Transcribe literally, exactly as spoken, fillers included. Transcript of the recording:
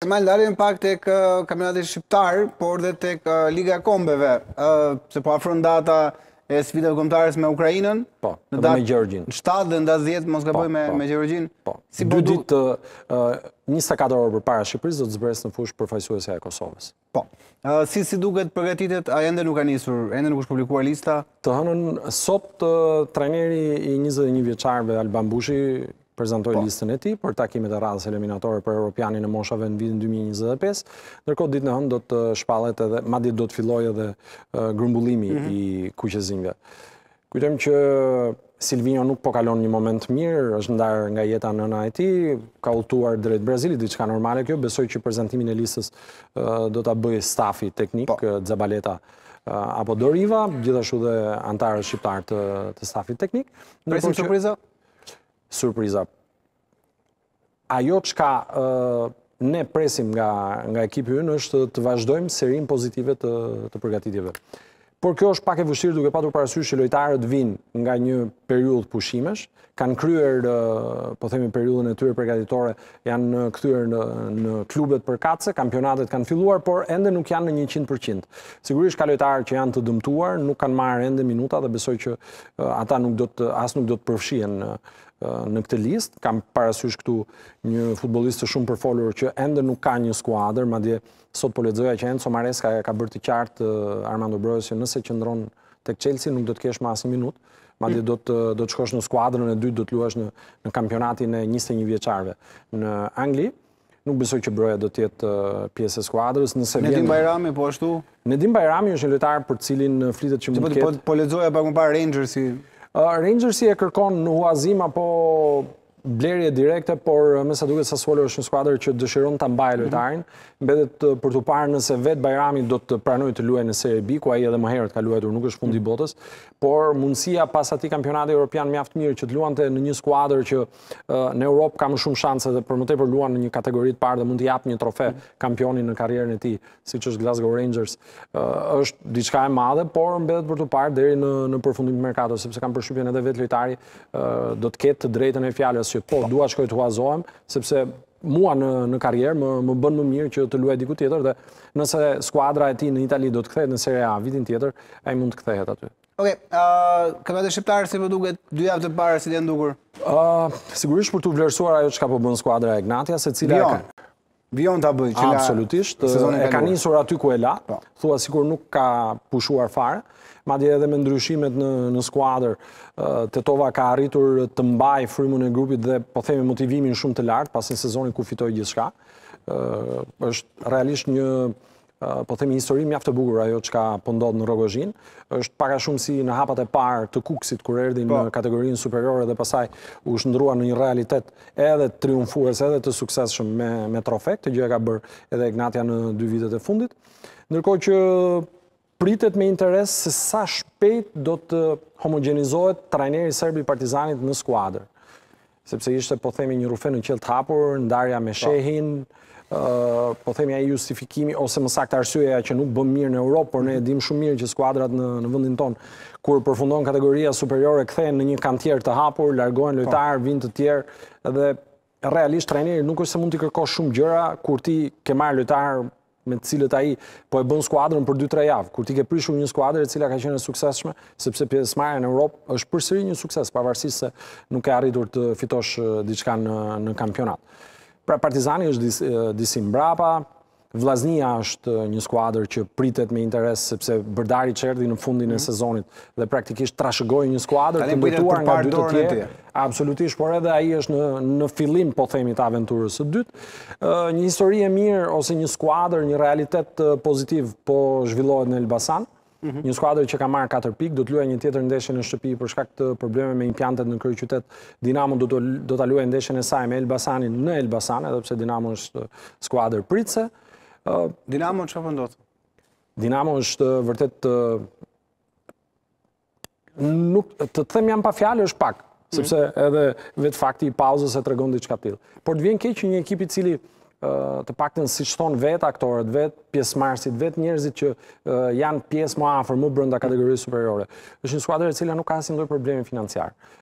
Kemal, ndalim pak tek kampionati shqiptar, por dhe tek Liga e Kombeve, se po afron data e sfidave kombëtare me Ukrainën. Po, edhe me Gjergjin. Në shtatë dhe në dhjetë, mos gaboj me Gjergjin. Po, dy ditë, njëzet e katër orë përpara Shqipërisë do të zbresë në fushë përfaqësuesja e Kosovës. Po. Si si duket përgatitet, a ende nuk ka nisur, ende nuk është publikuar lista? Të hënën, sot trajneri i njëzet e një vjeçarëve Alban Bushi prezentoj listën e tij për takimet e radhës eliminatore për Europianin e moshave në vitin dy mijë e njëzet e pesë. Ndërkohë ditën e hënë do të shpallet edhe, madje do të fillojë edhe grumbullimi i kuqezinjve. Kujtojmë që Silvinho nuk po kalon një moment mirë, është ndarë nga jeta nëna e tij, ka udhëtuar drejt Brazilit, diçka normale kjo. Besoj që prezantimin e listës do ta bëjë stafi teknik, Zabaleta apo Doriva, gjithashtu dhe antarët shqiptar të, të stafit teknik. Presim surpriza? Surpriza. Ajo çka ne presim nga, nga ekipi ynë është të vazhdojmë serinë pozitive të, të përgatitjeve. Por kjo është pak e vështirë duke patur parasysh që lojtarët vinë nga një periudhë pushimesh, kanë kryer, po themi, periudhën e tyre përgatitore, janë kthyer në, në klubet përkatëse, kampionatet kanë filluar, por ende nuk janë në njëqind përqind. Sigurisht ka lojtarë që janë të dëmtuar, nuk kanë marrë ende minuta dhe besoj që ata nuk do të, as nuk do të përfshihen në, në këtë listë. Kam parasysh këtu një futbollist të shumë përfolur që ende nuk ka një skuadër, madje sot po lexoja që Enzo Maresca ka bërë të qartë Armando Brojas që nëse qëndron tek Chelsea nuk do të kesh më asnjë minutë, madje do të do të shkosh në skuadrën e dytë, do të luash në në kampionatin e njëzet e një vjeçarëve në Angli. Nuk besoj që Broja do të jetë pjesë e skuadrës, nëse vjen. Nedim Bajrami po ashtu? Nedim Bajrami është një lojtar për cilin flitet që mund të ketë. Po lexoja pak më parë Rangersi. Rangersi e kërkon në huazim apo blerje direkte, por me sa duket Sassuolo është një skuadër që dëshiron ta mbajë lojtarin. Mbetet për të parë nëse vet Bajrami do të pranojë të luajë në Serie B, ku ai edhe më herët ka luajtur, nuk është fundi i botës, por mundësia pas atij kampionati evropian mjaft mirë që të luante në një skuadër që në Europë ka më shumë shanse dhe për më tepër luan në një kategori të parë dhe mund të jap një trofe kampionin në karrierën e tij, siç është Glasgow Rangers, është diçka e madhe, por mbetet për të parë deri në në përfundim të merkatos, sepse kam përshtypjen edhe vet lojtari do të ketë të drejtën e fjalës që po dua shkoj të huazohem, sepse mua në, në karrierë më, më bën më mirë që të luaj diku tjetër dhe nëse skuadra e tij në Itali do të kthehet në Serie A vitin tjetër, ai mund të kthehet aty. Okej, uh, kampionati shqiptar si po duket dy javë të para si të ndukur? Uh, sigurisht për të vlerësuar ajo çka po bën skuadra e Ignatia, secila Vion. Vion ta bëj që absolutisht, e ka nisur aty ku e la, thua sikur nuk ka pushuar fare. Madje edhe me ndryshimet në, në skuadër, Tetova ka arritur të mbaj frymën e grupit dhe po themi motivimin shumë të lartë pas një sezoni ku fitoi gjithçka. Është realisht një po themi histori mjaft e bukur ajo çka po ndodh në Rogozhin. Është pak a shumë si në hapat e parë të Kuksit kur erdhi në kategorinë superiore dhe pastaj u shndrua në një realitet edhe triumfues edhe të suksesshëm me me trofe. Këtë gjë ka bërë edhe Ignatia në dy vitet e fundit. Ndërkohë që pritet me interes se sa shpejt do të homogenizohet trajneri serb i Partizanit në skuadër. Sepse ishte, po themi, një rufe në qelë të hapur, ndarja me shehin, po themi ai justifikimi, ose më saktë arsyeja që nuk bëm mirë në Europë, por ne e dim shumë mirë që skuadrat në, në vendin tonë, kur përfundon kategoria superiore, kthehen në një kantier të hapur, largohen lojtarë, vinë të tjerë, dhe realisht trajneri nuk është se mund t'i kërkosh shumë gjëra, kur ti ke marrë lojtarë me të cilët ai po e bën skuadrën për dy tre javë. Kur ti ke prishur një skuadër e cila ka qenë e suksesshme, sepse pjesëmarrja në Europë është përsëri një sukses, pavarësisht se nuk e arritur të fitosh diçka në, në kampionat. Pra Partizani është dis, disi mbrapa, Vllaznia është një skuadër që pritet me interes sepse Bërdari erdhi në fundin e sezonit dhe praktikisht trashëgoi një skuadër të ndërtuar nga dy të tjerë. Absolutisht, por edhe ai është në në fillim, po themi, të aventurës së dytë. Një histori e mirë ose një skuadër, një realitet pozitiv po zhvillohet në Elbasan. Një skuadër që ka marrë katër pikë, do të luajë një tjetër ndeshje në shtëpi për shkak të probleme me impiantet në kryeqytet. Dinamo do të do ta luajë ndeshjen e saj me Elbasanin në Elbasan, edhe pse Dinamo është skuadër pritse. Dinamo çfarë po ndodh? Dinamo është vërtet nuk të them jam pa fjalë është pak, sepse edhe vetë fakti i pauzës e tregon diçka të tillë. Por të vjen keq që një ekip i cili të paktën siç thon vetë aktorët, vetë pjesëmarrësit, vetë njerëzit që janë pjesë më afër, më brenda kategorisë superiore. Është një skuadër e cila nuk ka asnjë lloj problemi financiar.